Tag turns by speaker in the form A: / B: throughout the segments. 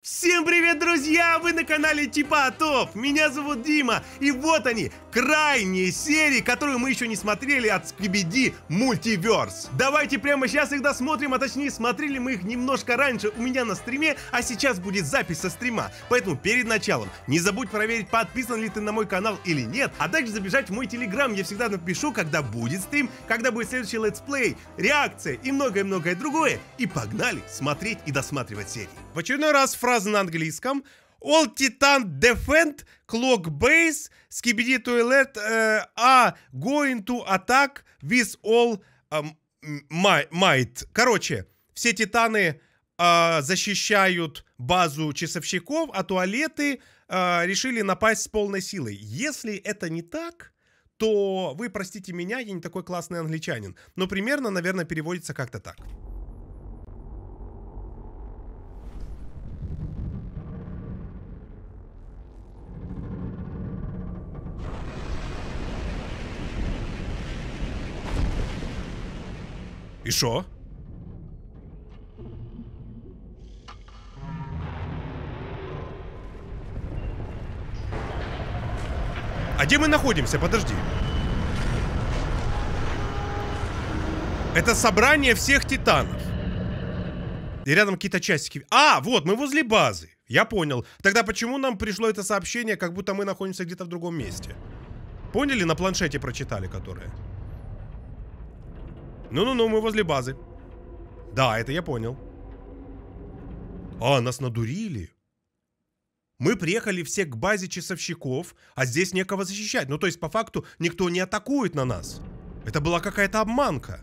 A: Всем привет, друзья! Вы на канале Типа Топ. Меня зовут Дима. И вот они, крайние серии, которые мы еще не смотрели от Skibidi Multiverse. Давайте прямо сейчас их досмотрим, а точнее смотрели мы их немножко раньше у меня на стриме, а сейчас будет запись со стрима. Поэтому перед началом не забудь проверить, подписан ли ты на мой канал или нет, а также забежать в мой телеграм. Я всегда напишу, когда будет стрим, когда будет следующий летсплей, реакция и многое-многое другое. И погнали смотреть и досматривать серии. В очередной раз фраза на английском. All Titan Defend, Clock Base, Skibidi Toilet are going to attack with all might. Короче, все титаны защищают базу часовщиков, а туалеты решили напасть с полной силой. Если это не так, то вы простите меня, я не такой классный англичанин. Но примерно, наверное, переводится как-то так. И шо? А где мы находимся? Подожди. Это собрание всех титанов. И рядом какие-то часики. А, вот, мы возле базы. Я понял. Тогда почему нам пришло это сообщение, как будто мы находимся где-то в другом месте? Поняли? На планшете прочитали, которое. Ну-ну-ну, мы возле базы. Да, это я понял. А, нас надурили. Мы приехали все к базе часовщиков, а здесь некого защищать. Ну, то есть, по факту, никто не атакует на нас. Это была какая-то обманка.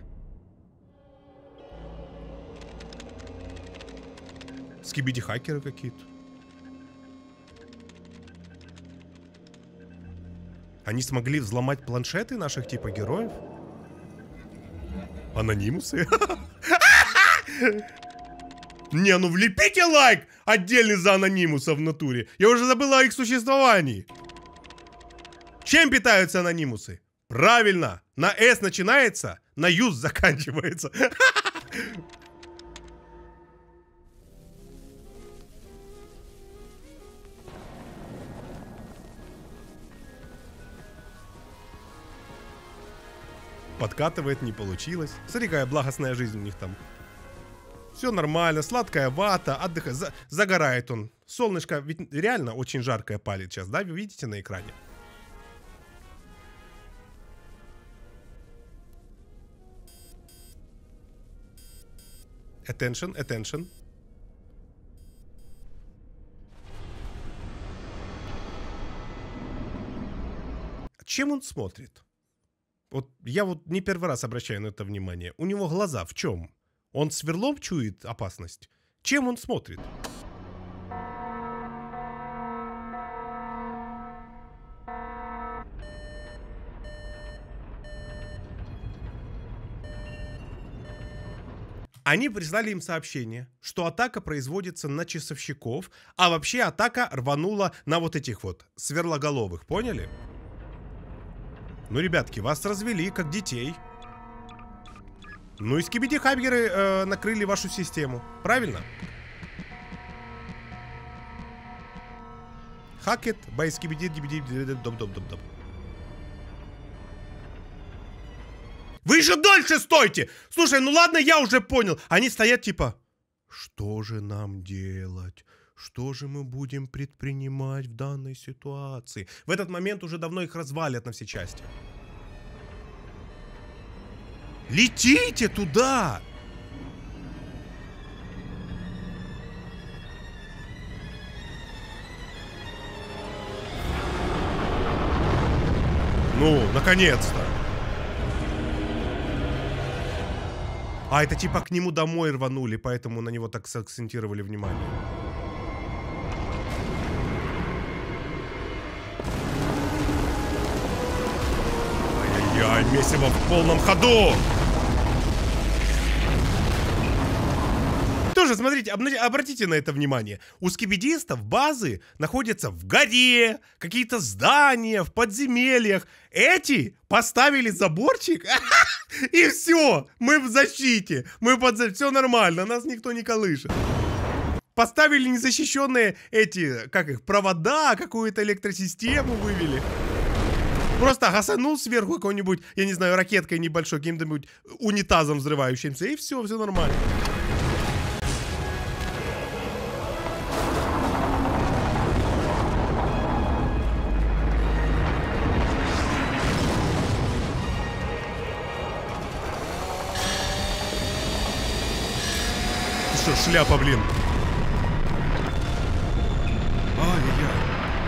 A: Скибиди-хакеры какие-то. Они смогли взломать планшеты наших типа героев? Анонимусы? Не, ну влепите лайк отдельный за анонимуса в натуре. Я уже забыла о их существовании. Чем питаются анонимусы? Правильно, на S начинается, на Юз заканчивается. Подкатывает, не получилось. Смотри, какая благостная жизнь у них там. Все нормально, сладкая вата, отдыхает, загорает он. Солнышко, ведь реально очень жаркое палит сейчас, да? Вы видите на экране? Attention, attention. Чем он смотрит? Вот я вот не первый раз обращаю на это внимание. У него глаза в чем? Он сверлом чует опасность? Чем он смотрит? Они прислали им сообщение, что атака производится на часовщиков, а вообще атака рванула на вот этих вот сверлоголовых, поняли? Ну, ребятки, вас развели как детей. Ну и скибиди-хакеры накрыли вашу систему. Правильно? Хакет, бай скибиди, доп. Вы же дольше стойте! Слушай, ну ладно, я уже понял. Они стоят типа, что же нам делать? Что же мы будем предпринимать в данной ситуации? В этот момент уже давно их развалят на все части. Летите туда! Ну, наконец-то. А, это типа к нему домой рванули, поэтому на него так сакцентировали внимание. Ай-яй-яй, месиво в полном ходу! Тоже, смотрите, обратите на это внимание. У скибидистов базы находятся в горе, какие-то здания, в подземельях. Эти поставили заборчик, и все, мы в защите. Мы под защитой, все нормально, нас никто не колышет. Поставили незащищенные эти, как их, провода, какую-то электросистему вывели. Просто гасанул сверху какой-нибудь, я не знаю, ракеткой небольшой, каким-нибудь унитазом взрывающимся, и все нормально. Что, шляпа, блин. Ай-яй-яй.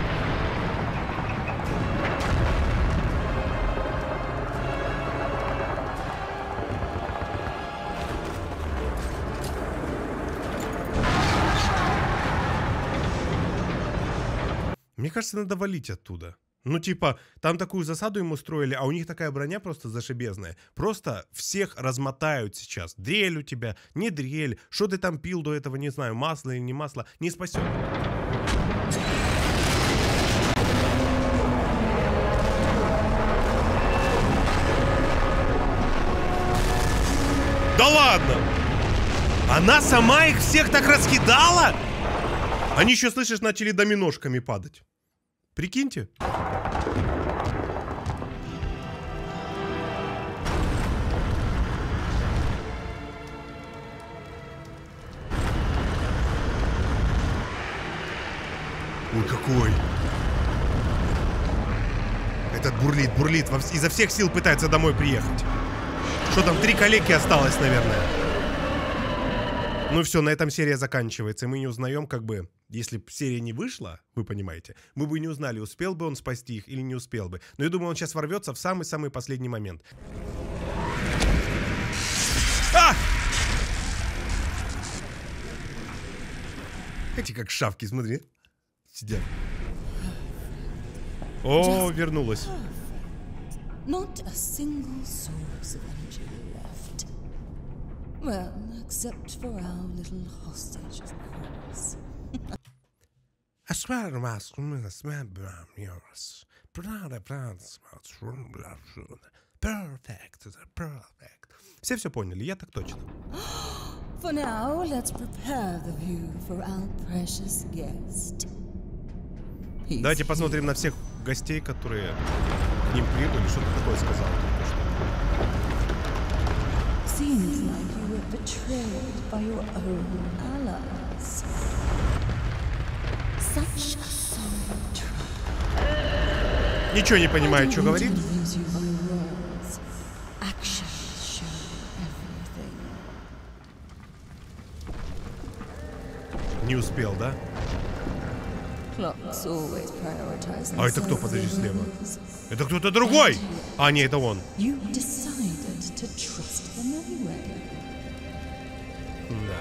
A: Мне кажется, надо валить оттуда. Ну, типа, там такую засаду ему строили, а у них такая броня просто зашибезная. Просто всех размотают сейчас. Дрель у тебя, не дрель. Что ты там пил до этого, не знаю, масло или не масло. Не спасет. Да ладно! Она сама их всех так раскидала? Они еще, слышишь, начали доминошками падать. Прикиньте. Ой, какой. Этот бурлит, изо всех сил пытается домой приехать. Что там, 3 калеки осталось, наверное. Ну все, на этом серия заканчивается. Мы не узнаем, как бы, если бы серия не вышла, вы понимаете, мы бы не узнали, успел бы он спасти их или не успел бы. Но я думаю, он сейчас ворвется в самый-самый последний момент. А! Эти как шавки, смотри. Сидят. О, вернулась.
B: Not a single source of energy left. Well, except for our little hostage, of course.
A: I swear to my perfect. Все поняли, я так точно.
B: For now, let's prepare the view for our precious guest.
A: Давайте посмотрим на всех гостей, которые к ним прибыли. Что ты такое сказал?
B: Seems like you were betrayed by your own allies. Such a sorry trap.
A: Ничего не понимаю, что говорит. Не успел, да? А это кто, подожди, слева? Это кто-то другой! А, не, это он. Да.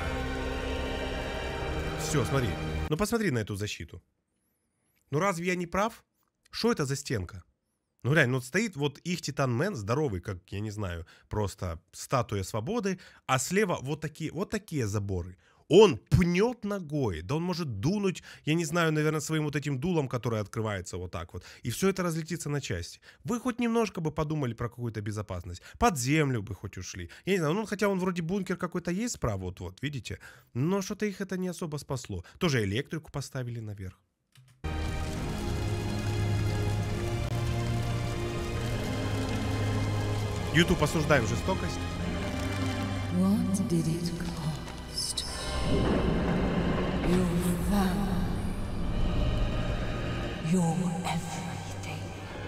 A: Все, смотри. Ну посмотри на эту защиту. Ну разве я не прав? Что это за стенка? Ну реально, вот стоит вот их Титан-мен, здоровый, как, я не знаю, просто статуя свободы, а слева вот такие заборы. Он пнет ногой, да он может дунуть, я не знаю, наверное, своим вот этим дулом, которое открывается вот так вот. И все это разлетится на части. Вы хоть немножко бы подумали про какую-то безопасность. Под землю бы хоть ушли. Я не знаю, ну хотя он вроде бункер какой-то есть справа, вот, видите. Но что-то их это не особо спасло. Тоже электрику поставили наверх. YouTube осуждаем жестокость.
B: What did it cost? Your family. Your everything.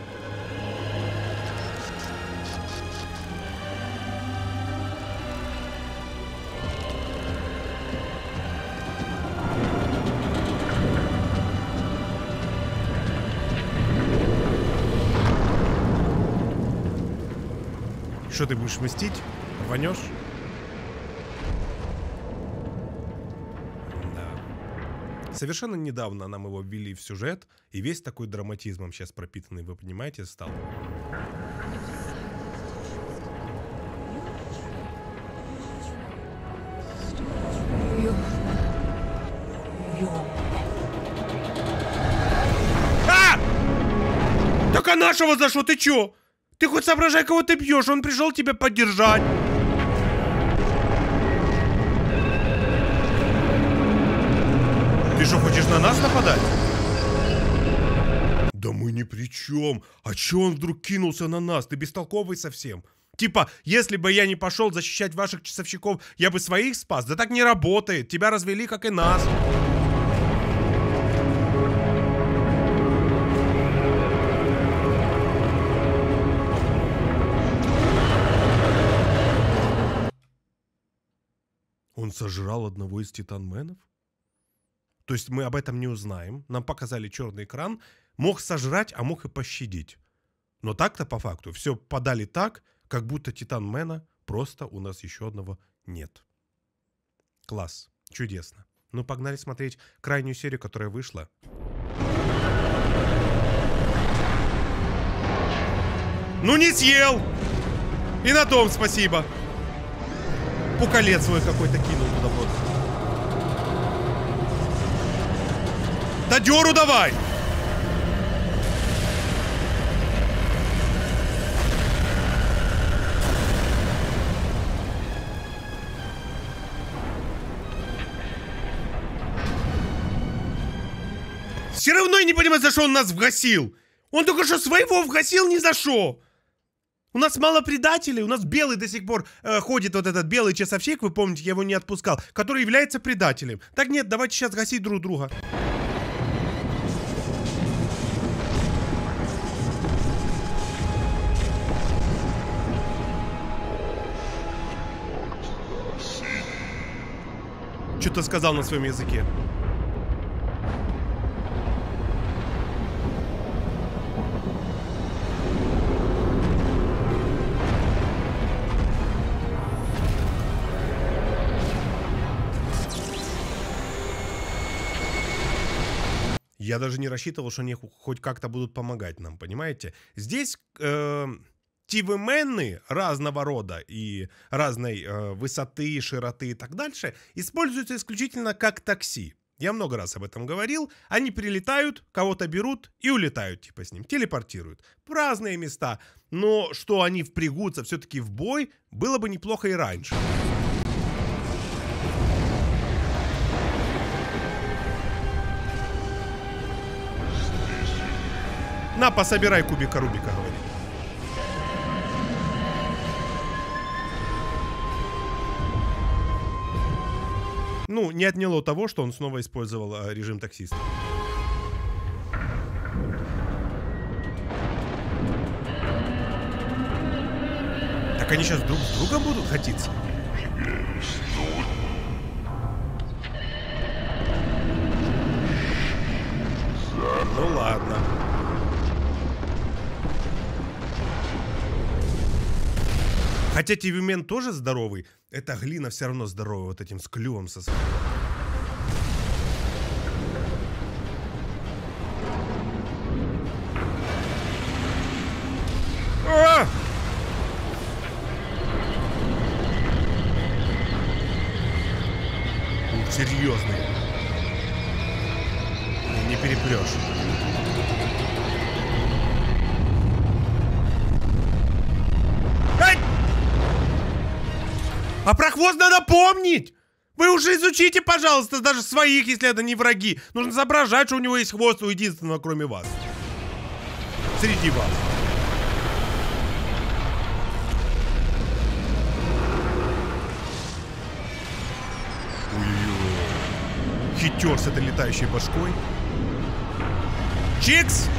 A: Что ты будешь мстить? Рванешь? Да. Совершенно недавно нам его ввели в сюжет, и весь такой драматизмом сейчас пропитанный, вы понимаете, стал. А! Так а нашего за что? Ты чё? Ты хоть соображай, кого ты бьешь, он пришел тебя поддержать. что, хочешь на нас нападать? Да мы ни при чем. А че он вдруг кинулся на нас? Ты бестолковый совсем. Типа, если бы я не пошел защищать ваших часовщиков, я бы своих спас. Да так не работает. Тебя развели, как и нас. Он сожрал одного из титанменов? То есть мы об этом не узнаем. Нам показали черный экран. Мог сожрать, а мог и пощадить. Но так-то по факту все подали так, как будто титанмена просто у нас еще одного нет. Класс. Чудесно. Ну, погнали смотреть крайнюю серию, которая вышла. Ну, не съел! И на том спасибо. Пуколет свой какой-то кинул туда вот. Да дёру давай! Все равно я не понимаю, за что он нас вгасил. Он только что своего вгасил ни за что. У нас мало предателей, у нас белый до сих пор ходит вот этот белый часовщик, вы помните, я его не отпускал, который является предателем. Так нет, давайте сейчас гасить друг друга. Что-то сказал на своем языке. Я даже не рассчитывал, что они хоть как-то будут помогать нам, понимаете? Здесь ТВ-мены разного рода и разной высоты, широты и так дальше используются исключительно как такси. Я много раз об этом говорил. Они прилетают, кого-то берут и улетают типа с ним, телепортируют. В разные места. Но что они впрягутся все-таки в бой, было бы неплохо и раньше. На, пособирай кубика Рубика, говорит. Ну, не отняло того, что он снова использовал режим таксиста. Так они сейчас друг с другом будут хотиться? Ну ладно. Хотя ТВ-мен тоже здоровый, эта глина все равно здоровая, вот этим с клювом со своим. Серьезный. Не перепрешь. А про хвост надо помнить! Вы уже изучите, пожалуйста, даже своих, если это не враги. Нужно соображать, что у него есть хвост у единственного, кроме вас. Среди вас. Ой-ой-ой. Хитер с этой летающей башкой. Чикс!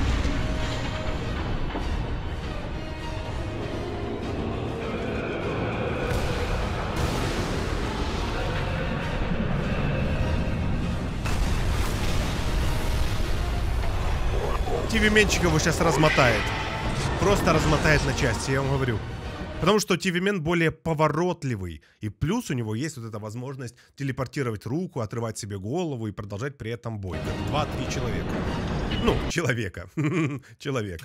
A: ТВ-менчик его сейчас размотает. Просто размотает на части, я вам говорю. Потому что ТВ-мен более поворотливый. И плюс у него есть вот эта возможность телепортировать руку, отрывать себе голову и продолжать при этом бой. Как 2-3 человека. Ну, человека. Человека.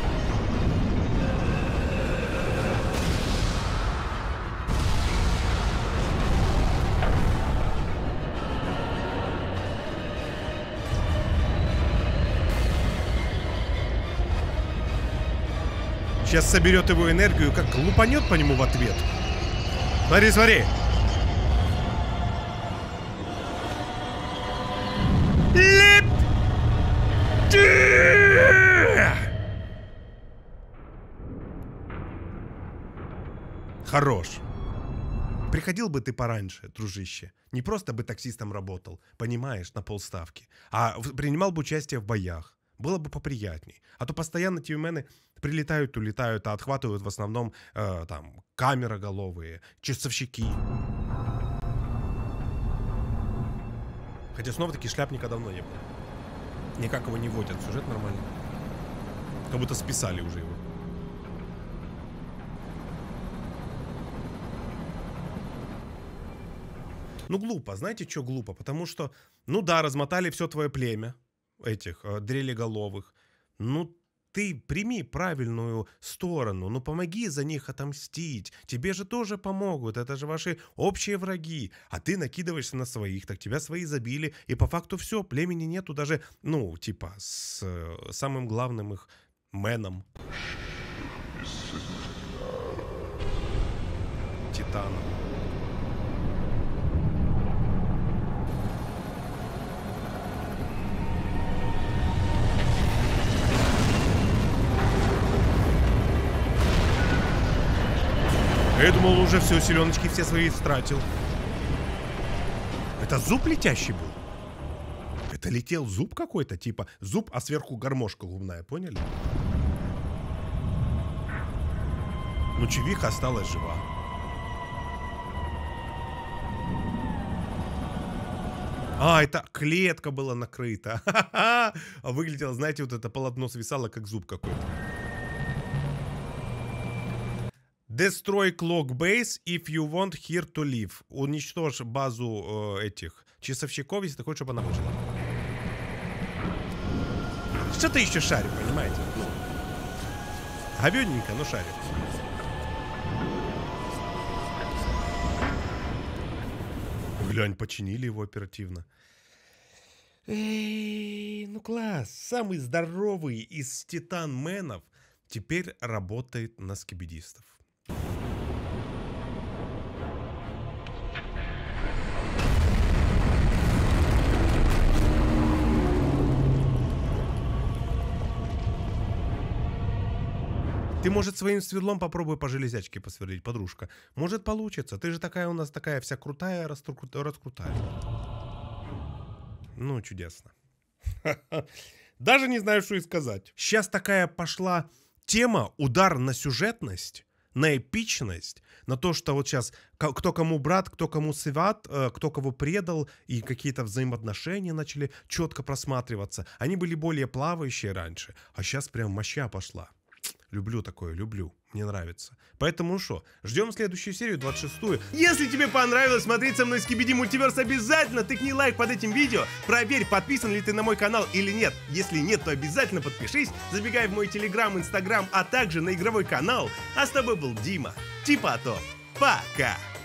A: Сейчас соберет его энергию, как лупанет по нему в ответ. Смотри, смотри. Хорош. Приходил бы ты пораньше, дружище. Не просто бы таксистом работал, понимаешь, на полставки, а принимал бы участие в боях. Было бы поприятней. А то постоянно тьюмены прилетают, улетают, а отхватывают в основном там камероголовые, часовщики. Хотя снова-таки шляпника давно не было. Никак его не вводят. Сюжет нормальный. Как будто списали уже его. Ну, глупо. Знаете, что глупо? Потому что, ну да, размотали все твое племя этих дрелеголовых. Ну, ты прими правильную сторону. Ну, помоги за них отомстить. Тебе же тоже помогут. Это же ваши общие враги. А ты накидываешься на своих. Так тебя свои забили. И по факту все. Племени нету даже, ну, типа, с самым главным их меном. Титаном. Я думал, уже все, селеночки все свои истратил. Это зуб летящий был? Это летел зуб какой-то, типа зуб, а сверху гармошка губная, поняли? Ну, Чевиха осталась жива. А, это клетка была накрыта. А выглядело, знаете, вот это полотно свисало, как зуб какой-то. Destroy clock base if you want here to live. Уничтожь базу этих часовщиков, если ты хочешь, чтобы она выжила. Что-то еще шарю, понимаете? Ну, говёненько, но шарю. Глянь, починили его оперативно. Эй, ну класс. Самый здоровый из титан-менов теперь работает на скибидистов. Ты, может, своим свердлом попробуй по железячке посверлить, подружка. Может, получится. Ты же такая у нас такая вся крутая, раскрутая. Ну, чудесно. Даже не знаю, что и сказать. Сейчас такая пошла тема, удар на сюжетность, на эпичность, на то, что вот сейчас кто кому брат, кто кому сват, кто кого предал, и какие-то взаимоотношения начали четко просматриваться. Они были более плавающие раньше, а сейчас прям моща пошла. Люблю такое, люблю. Мне нравится. Поэтому ну что, ждем следующую серию, 26-ю. Если тебе понравилось смотреть со мной Скибиди Мультиверс, обязательно тыкни лайк под этим видео. Проверь, подписан ли ты на мой канал или нет. Если нет, то обязательно подпишись. Забегай в мой телеграм, инстаграм, а также на игровой канал. А с тобой был Дима. Типа то. Пока.